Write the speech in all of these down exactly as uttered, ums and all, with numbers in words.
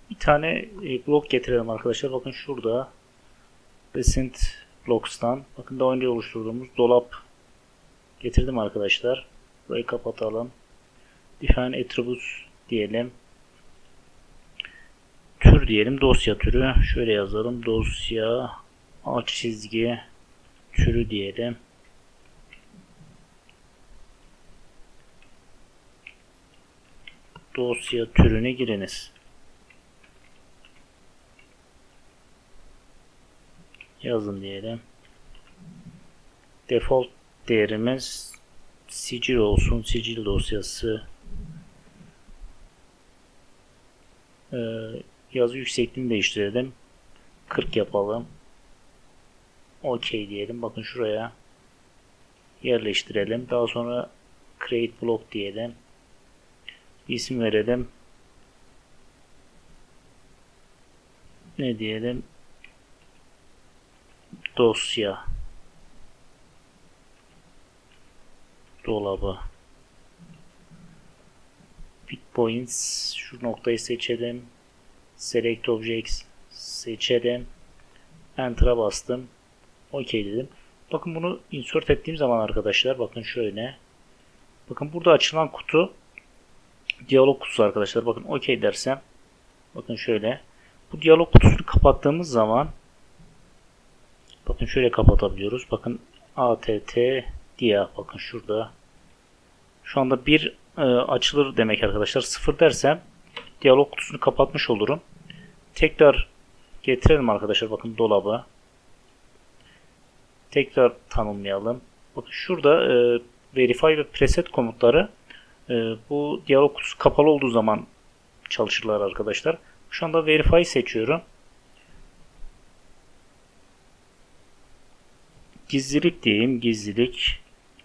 Bir tane e, blok getirelim arkadaşlar. Bakın şurada Recent Blocks'tan bakın daha önce oluşturduğumuz dolap getirdim arkadaşlar. Burayı kapatalım. Define Attributes diyelim. Tür diyelim. Dosya türü. Şöyle yazalım. Dosya alt çizgi türü diyelim. Dosya türüne giriniz. Yazın diyelim. Default değerimiz sicil olsun. Sicil dosyası. Ee, yazı yüksekliğini değiştirelim. kırk yapalım. OK diyelim. Bakın şuraya yerleştirelim. Daha sonra create block diyelim. İsim verelim. Ne diyelim? Dosya dolabı. Pick points. Şu noktayı seçelim. Select objects seçelim. Enter'a bastım. OK dedim. Bakın bunu insert ettiğim zaman arkadaşlar bakın şöyle. Bakın burada açılan kutu diyalog kutusu arkadaşlar. Bakın OK dersem bakın şöyle. Bu diyalog kutusunu kapattığımız zaman bakın şöyle kapatabiliyoruz. Bakın att diye bakın şurada. Şu anda bir e, açılır demek arkadaşlar. sıfır dersem diyalog kutusunu kapatmış olurum. Tekrar getirelim arkadaşlar. Bakın dolabı. Tekrar tanımlayalım. Bakın şurada e, verify ve preset komutları e, bu diyalog kutusu kapalı olduğu zaman çalışırlar arkadaşlar. Şu anda verify seçiyorum. Gizlilik diyeyim. Gizlilik.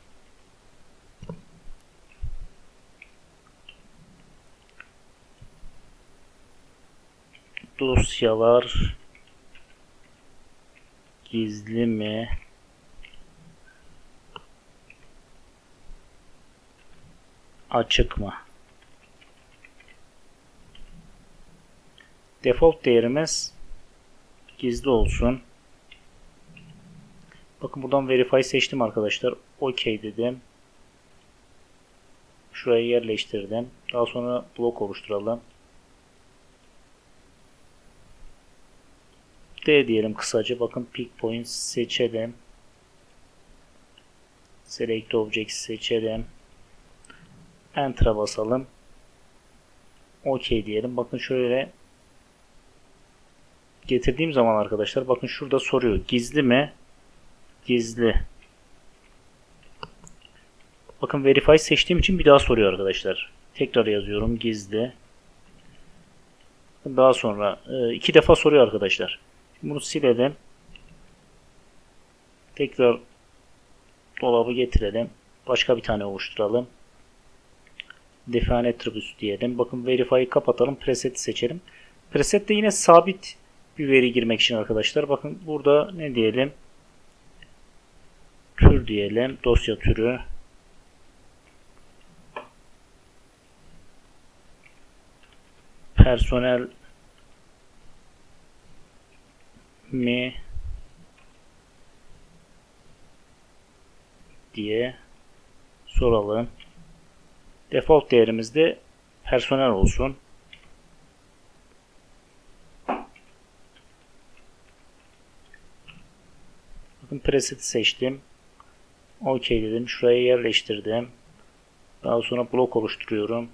Dosyalar gizli mi? Açık mı? Default değerimiz gizli olsun. Bakın buradan verify seçtim arkadaşlar. OK dedim. Şuraya yerleştirdim. Daha sonra blok oluşturalım. D diyelim kısaca. Bakın pick points seçelim. Select objects seçelim. Enter'a basalım. OK diyelim. Bakın şöyle getirdiğim zaman arkadaşlar bakın şurada soruyor. Gizli mi? Gizli. Bakın verify seçtiğim için bir daha soruyor arkadaşlar. Tekrar yazıyorum. Gizli. Daha sonra iki defa soruyor arkadaşlar. Bunu silelim. Tekrar dolabı getirelim. Başka bir tane oluşturalım. Define attributes diyelim. Bakın verify'ı kapatalım. Preset'i seçelim. Preset de yine sabit bir veri girmek için arkadaşlar. Bakın burada ne diyelim? Tür diyelim. Dosya türü. Personel mi diye soralım. Default değerimiz de personel olsun. Bakın preset'i seçtim. OK dedim. Şuraya yerleştirdim. Daha sonra blok oluşturuyorum.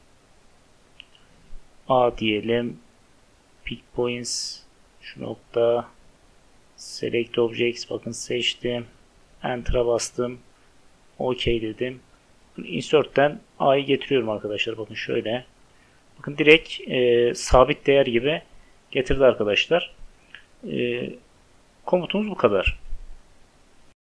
A diyelim. Pick points. Şu nokta. Select objects. Bakın seçtim. Enter'a bastım. OK dedim. Insert'ten A'yı getiriyorum arkadaşlar. Bakın şöyle. Bakın direkt e, sabit değer gibi getirdi arkadaşlar. E, komutumuz bu kadar.